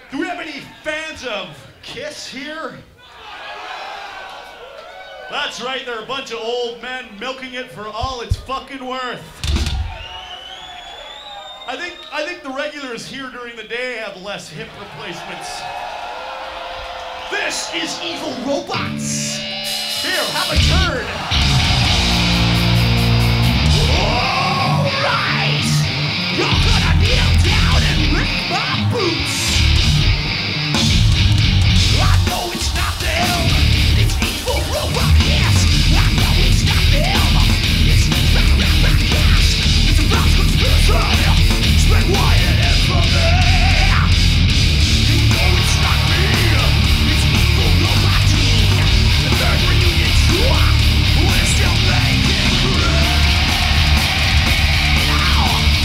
Do we have any fans of Kiss here? That's right, they're a bunch of old men milking it for all it's fucking worth. I think the regulars here during the day have less hip replacements. This is Evil Robots. Here, have a turn. All right, you're gonna kneel down and lick my boots. I know it's not them. It's Evil Robot, yes. I know it's not them. It's Permafrost. It's a false conspiracy. Spread wired infamy. You know it's not me. It's Evil Robot team. The third reunion tour. We're still making great.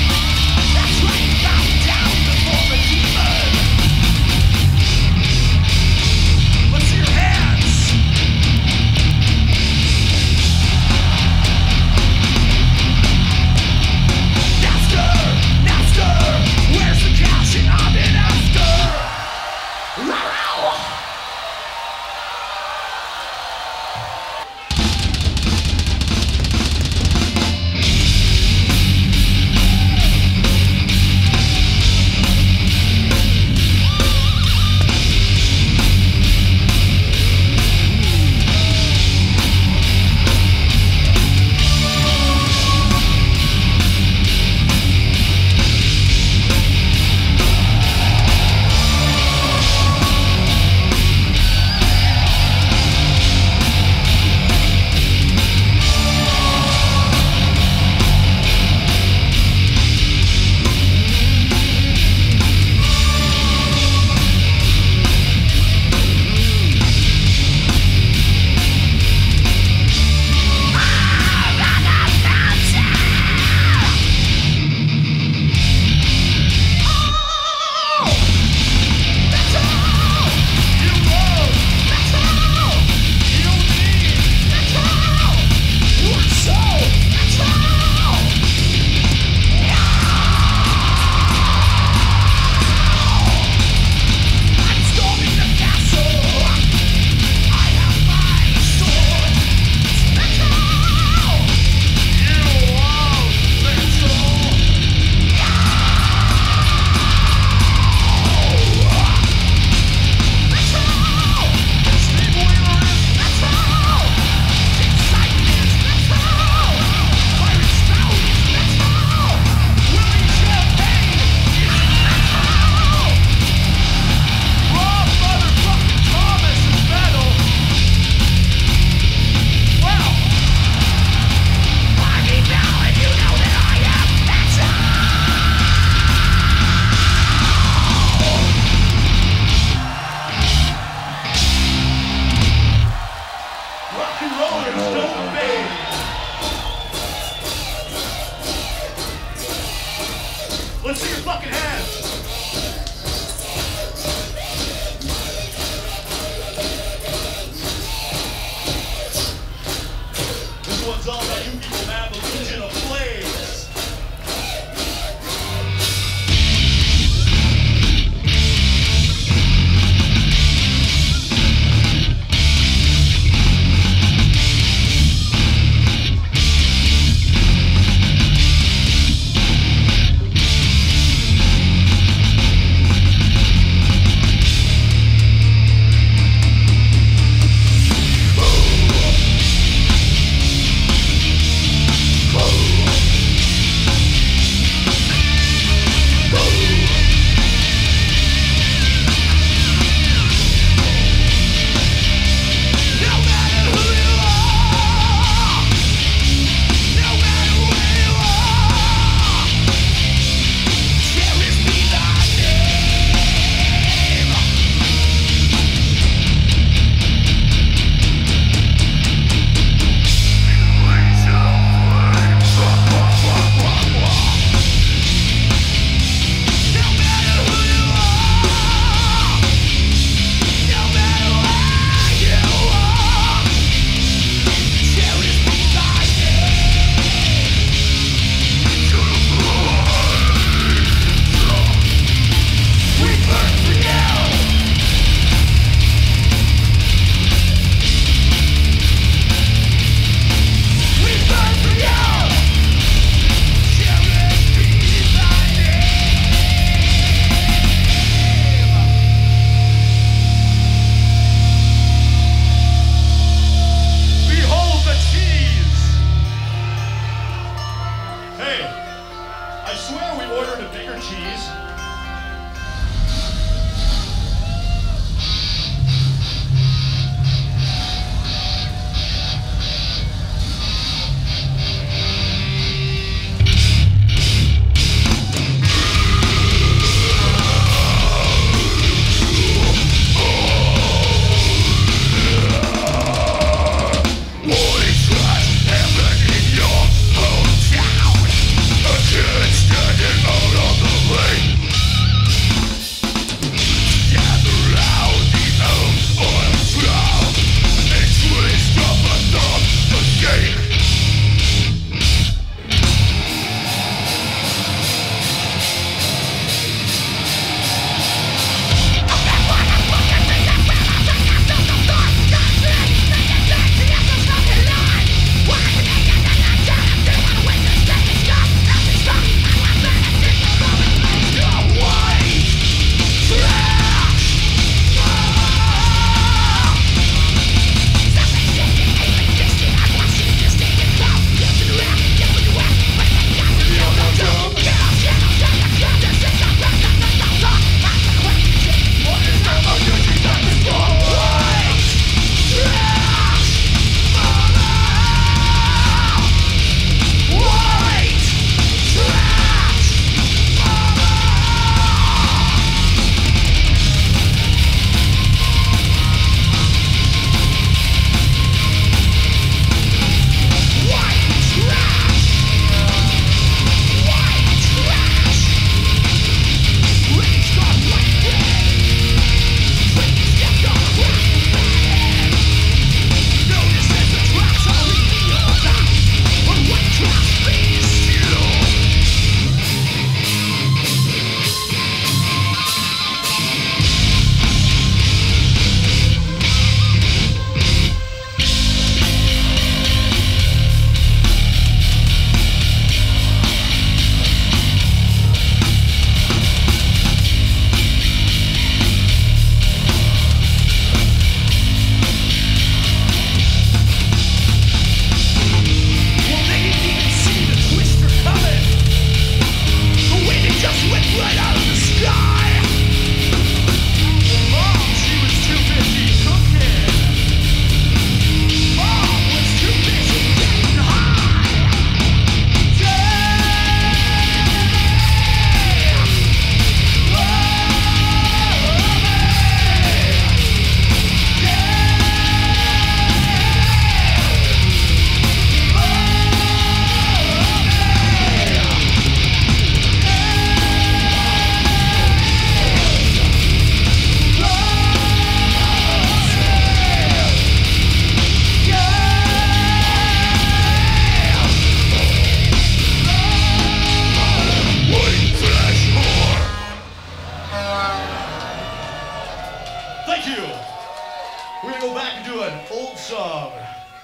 Thank you. We're gonna go back and do an old song.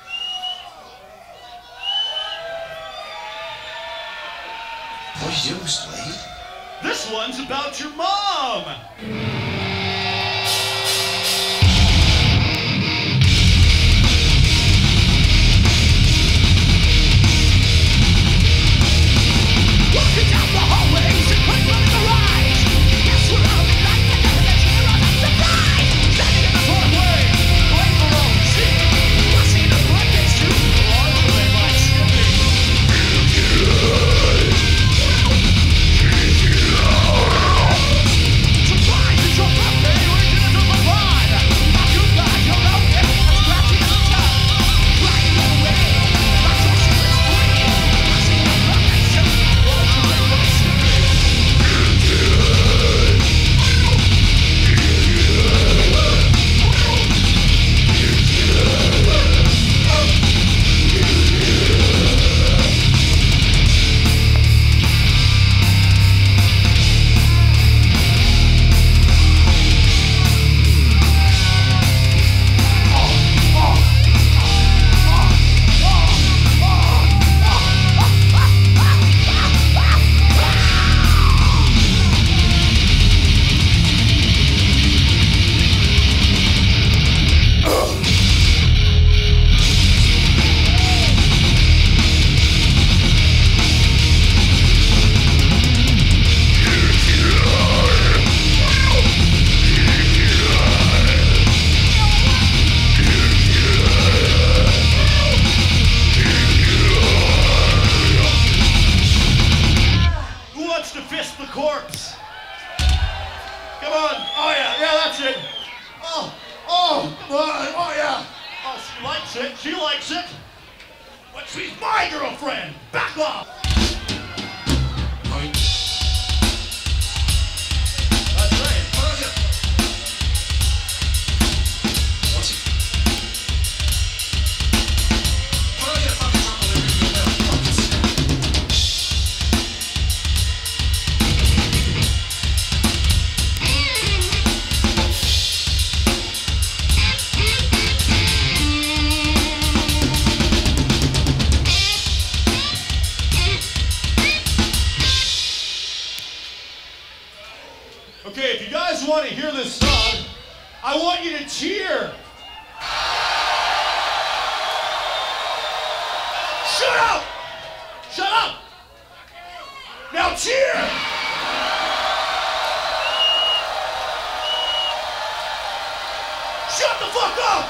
What are you doing, Slade? This one's about your mom. Walking down the hallways and quick running the rise. Yes, we're out at night and the connection on a surprise. Standing in the doorway, waiting for all to see. Watching the birthdays too, largely like skipping. Surprise, it's your birthday, we're gonna do my ride. Now you got your own gift, I'm scratching at the top. Flying away, my trust is free. Watching the birthdays too, largely like skipping. Who wants to fist the corpse? Come on. Oh yeah, that's it. Oh, come on. Oh yeah. Oh, she likes it. She likes it. But she's my girlfriend. Back off. That's right. Okay, if you guys want to hear this song, I want you to cheer. Shut up! Shut up! Now cheer! Shut the fuck up!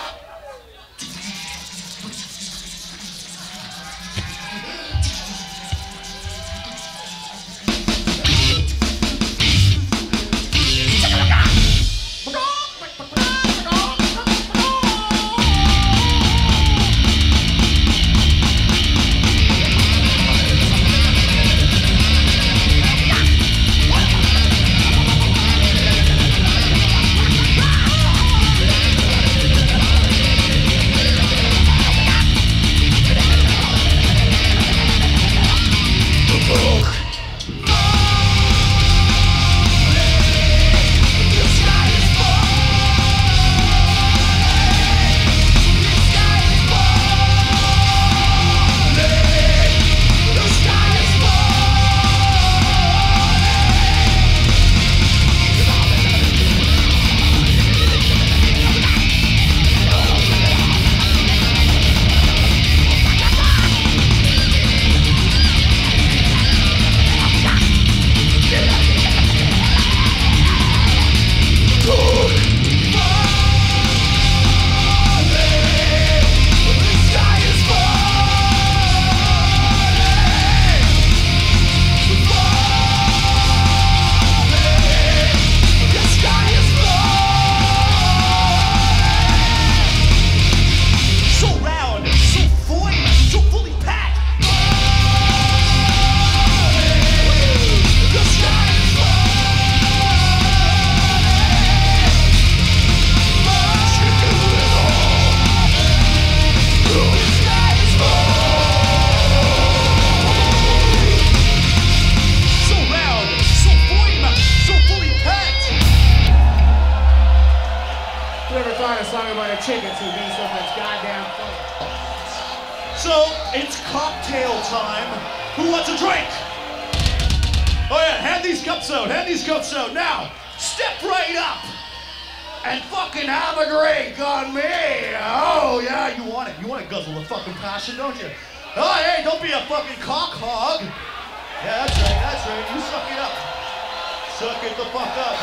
ever thought a song about a chicken to be so much goddamn fun? So, it's cocktail time. Who wants a drink? Oh yeah, hand these cups out, hand these cups out. Now, step right up and fucking have a drink on me. Oh yeah, you want it. You want to guzzle the fucking passion, don't you? Oh hey, don't be a fucking cock hog. Yeah, that's right, that's right. You suck it up. Suck it the fuck up.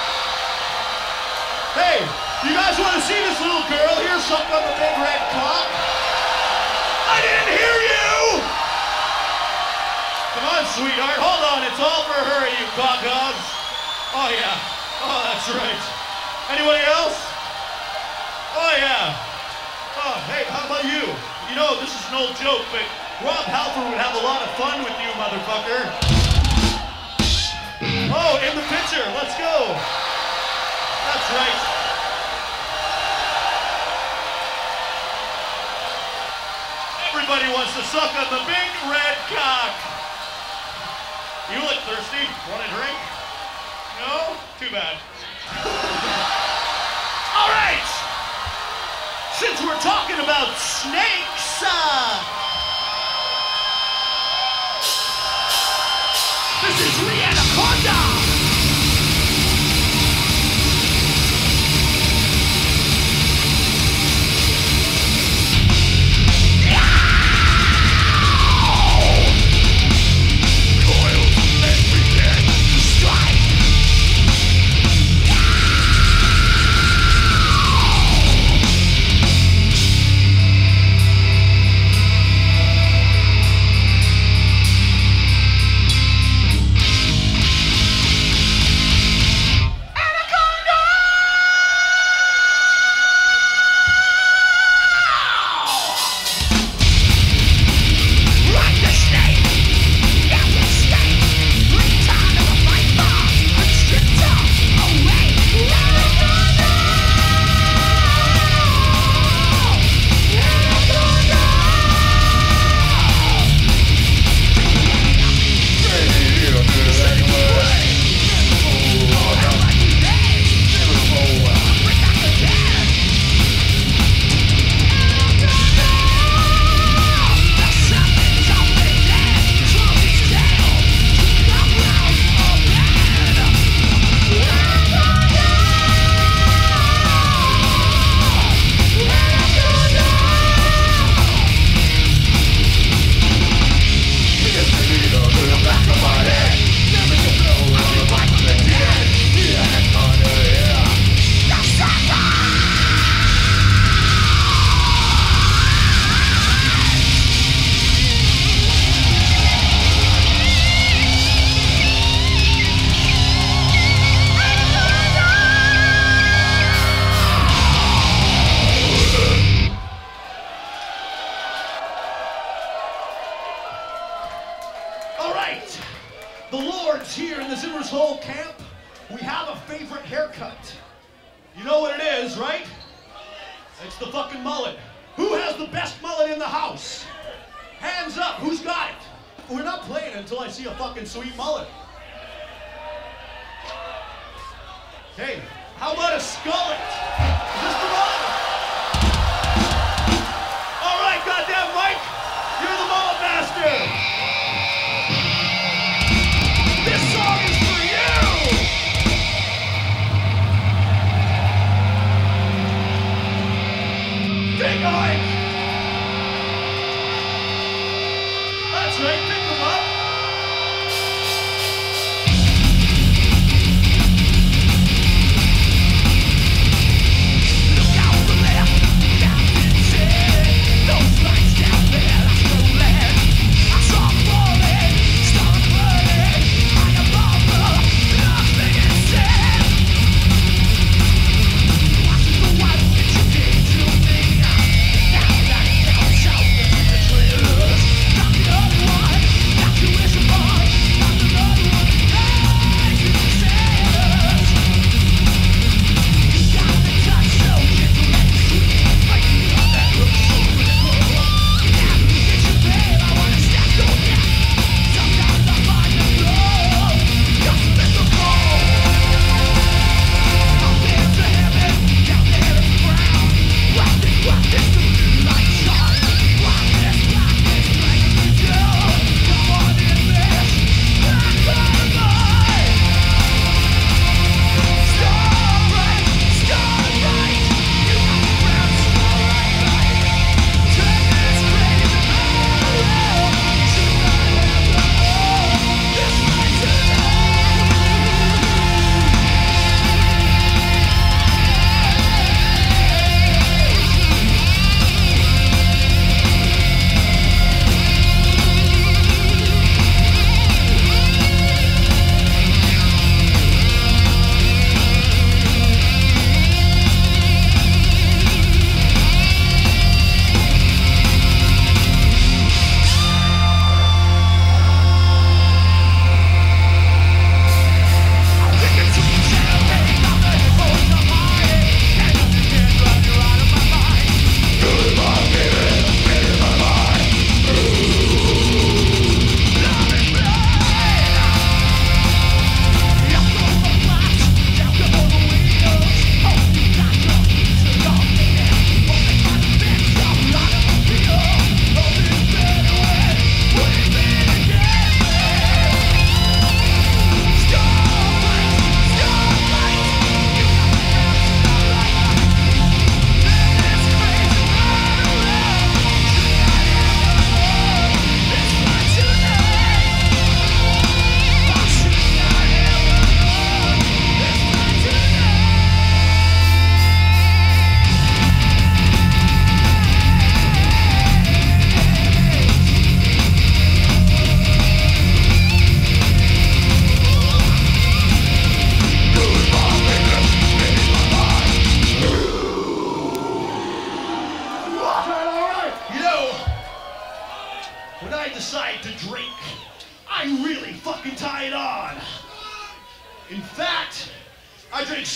Hey, you guys want to see this little girl here suck on the big red cock? I didn't hear you! Come on, sweetheart, hold on, it's all for her, you cock hogs. Oh yeah, oh that's right. Anybody else? Oh yeah. Oh, hey, how about you? You know, this is an old joke, but Rob Halford would have a lot of fun with you, motherfucker. Oh, in the picture, let's go. That's right. Everybody wants to suck on the big red cock. You look thirsty. Want a drink? No? Too bad. All right. Since we're talking about snakes, this is the anaconda. Here in the Zimmer's Hole camp, we have a favorite haircut. You know what it is, right? It's the fucking mullet. Who has the best mullet in the house? Hands up, who's got it? We're not playing until I see a fucking sweet mullet. Hey, how about a skullet? Is this the mullet? All right, goddamn Mike, you're the mullet master. This song is for you! Take a hike! That's right, pick them up!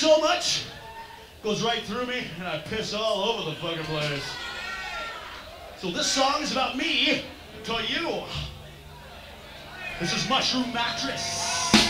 so much, goes right through me, and I piss all over the fucking place. So this song is about me to you. This is Mushroom Mattress.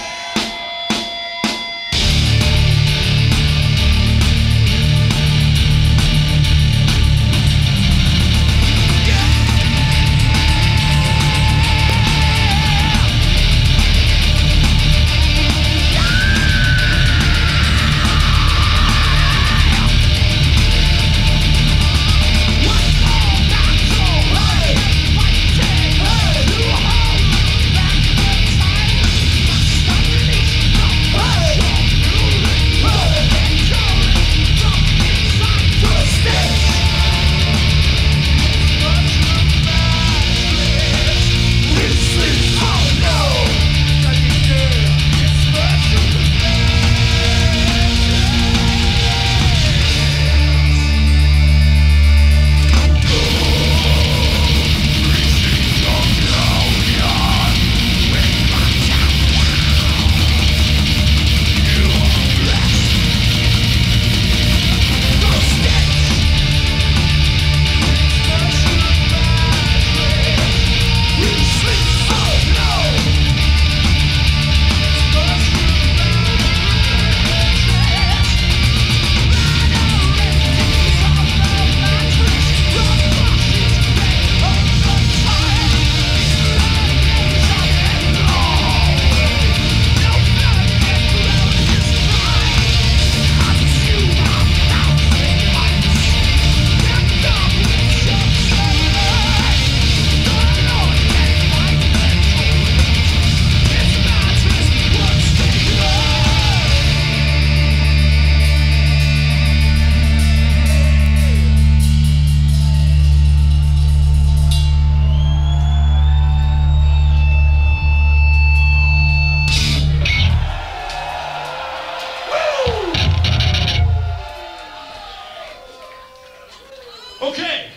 Okay,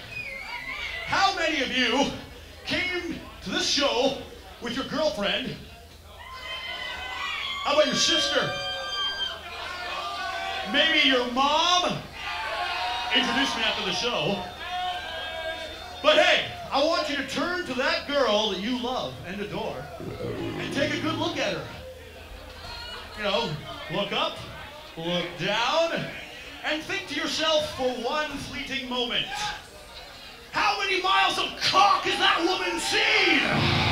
how many of you came to this show with your girlfriend? How about your sister? Maybe your mom? Introduce me after the show. But hey, I want you to turn to that girl that you love and adore and take a good look at her. You know, look up, look down, and think to yourself for one fleeting moment. How many miles of cock has that woman seen?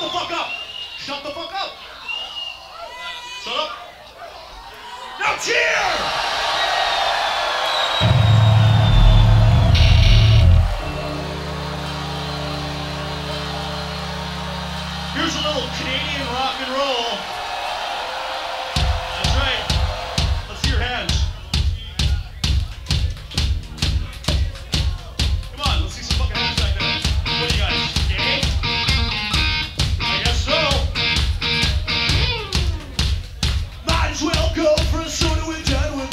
the fuck up! Shut the fuck up! Shut up! Now cheer! Here's a little Canadian rock and roll. That's right. Let's see your hands. Come on, let's see some fucking hands back there. What do you guys, gay? I guess so. Might as well go for a soda, we're done with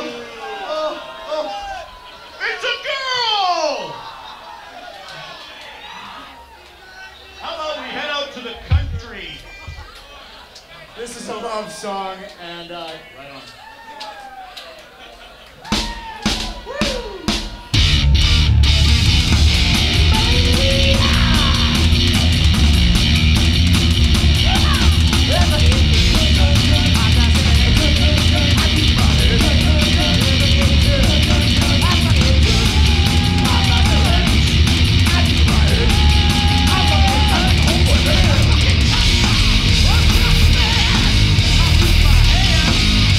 It's a girl! How about we head out to the country? This is a love song, and right on. I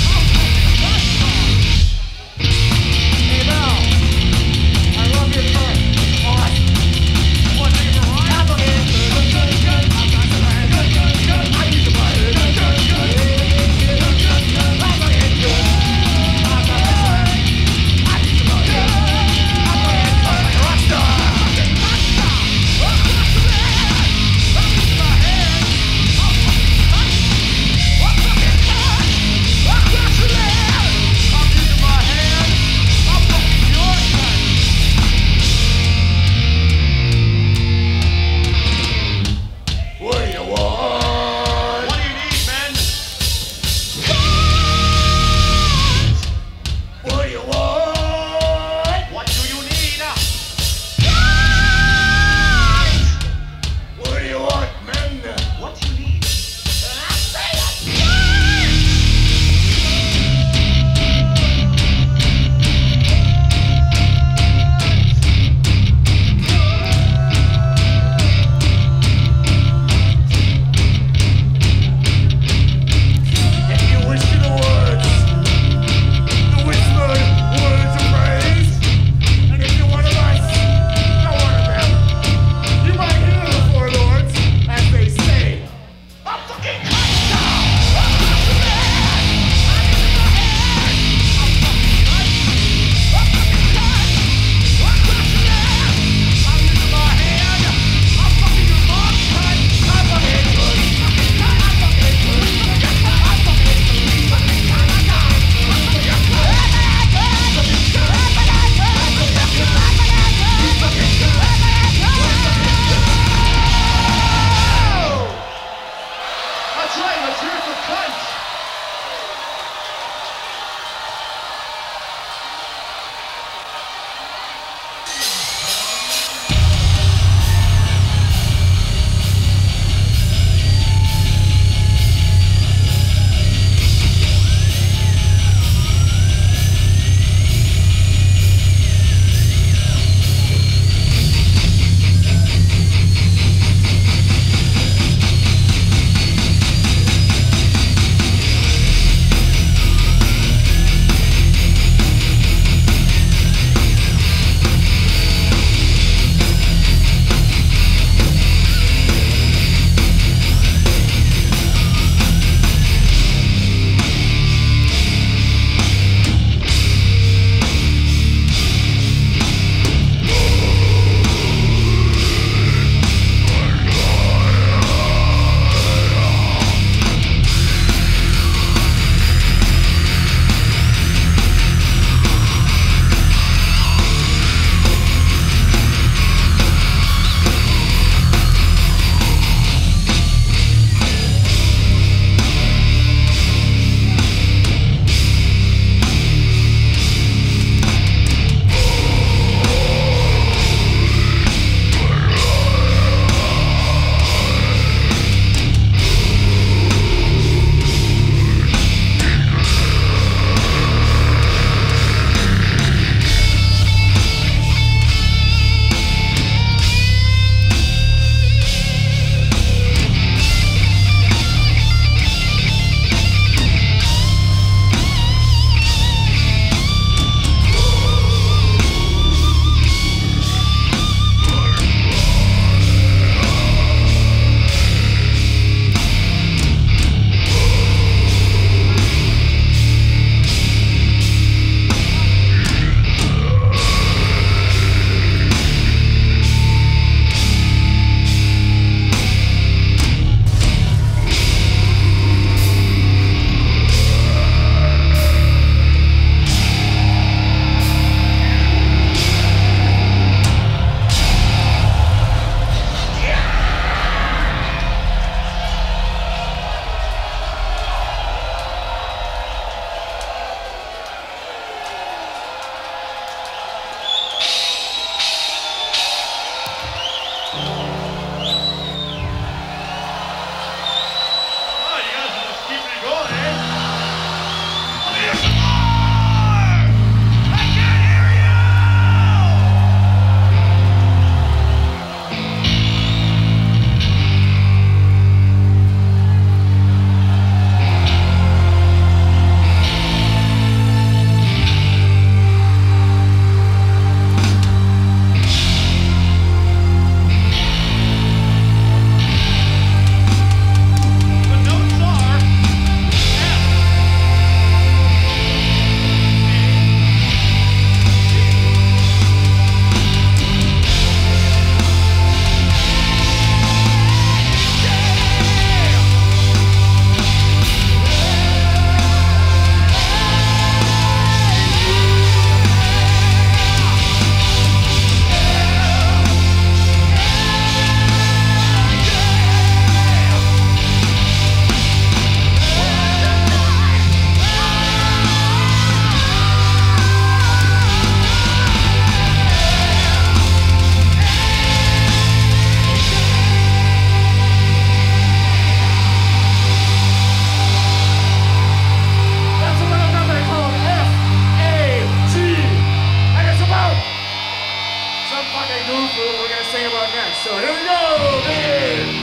So here we go, baby.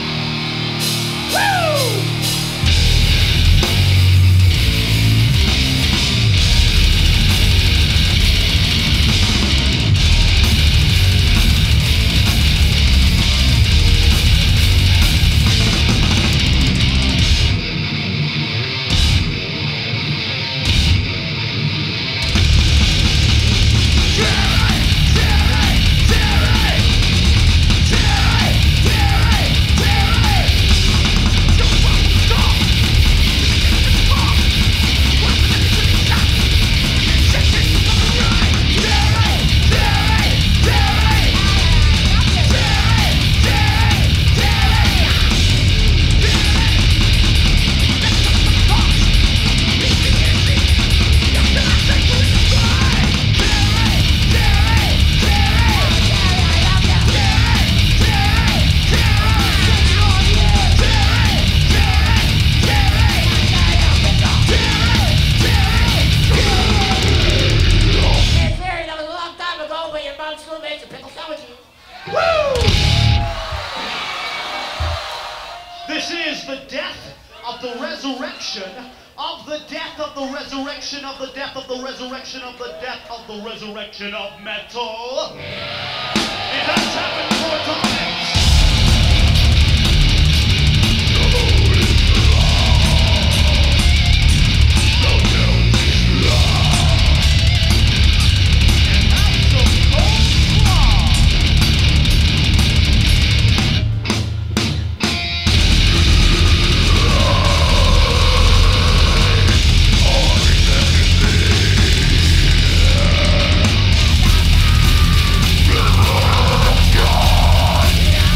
Woo! This is the death of the resurrection of the death of the resurrection of the death of the resurrection of the death of the resurrection of metal. It has happened 4 times. Yeah.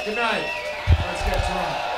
Good night. Let's get drunk.